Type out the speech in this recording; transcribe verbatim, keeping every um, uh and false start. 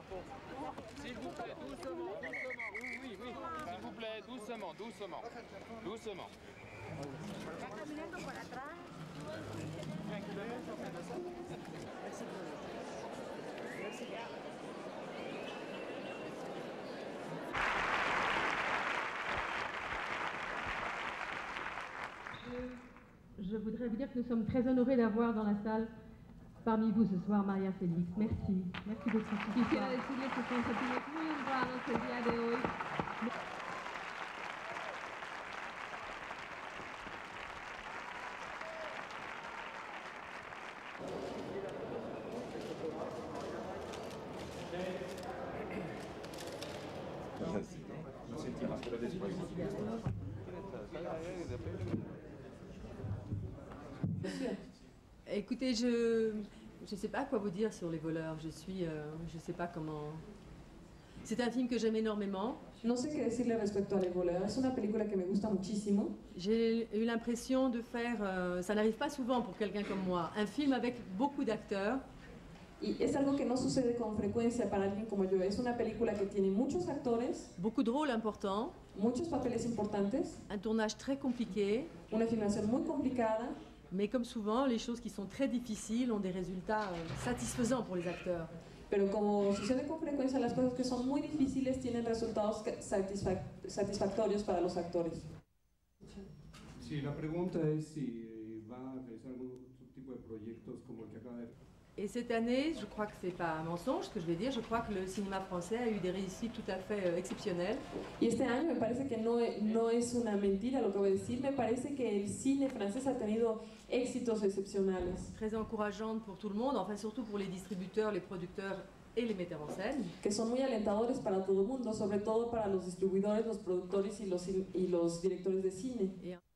drapeau. S'il vous plaît, doucement, doucement. Oui, oui, oui. S'il vous plaît, doucement, doucement. Doucement. Je, je voudrais vous dire que nous sommes très honorés d'avoir dans la salle parmi vous ce soir Maria Félix. Merci. Merci d'être ici. Quisiera decirles que son sentimos muy honrados el día de hoy. Écoutez, je ne sais pas quoi vous dire sur Les Voleurs. Je suis, euh, je sais pas comment. C'est un film que j'aime énormément. No sé qué decirle respecto a Les Voleurs. Es una película que me gusta muchísimo. J'ai eu l'impression de faire, euh, ça n'arrive pas souvent pour quelqu'un comme moi, un film avec beaucoup d'acteurs. Y es algo que no sucede con frecuencia para alguien como yo. Es una película que tiene muchos actores, Beaucoup de rôles importants, muchos papeles importantes, un tournage très compliqué, una filmación muy complicada, mais comme souvent, les choses qui sont très difficiles ont des résultats euh, satisfaisants pour les acteurs. pero como sucede con frecuencia, las cosas que son muy difíciles tienen resultados que- satisfac- satisfactorios para los actores. Sí, la pregunta es si eh, va a realizar algún otro tipo de proyectos como el que acaba de... Et cette année, je crois que c'est pas un mensonge ce que je vais dire, je crois que le cinéma français a eu des réussites tout à fait euh, exceptionnelles. Y este año me parece que no, e- no es una mentira lo que voy a decir, me parece que el cine francés ha tenido éxitos excepcionales, Très encourageantes pour tout le monde, enfin surtout pour les distributeurs, les producteurs et les metteurs en scène. que son muy alentadores para todo el mundo, sobre todo para los distribuidores, los productores y los, y los directores de cine. Et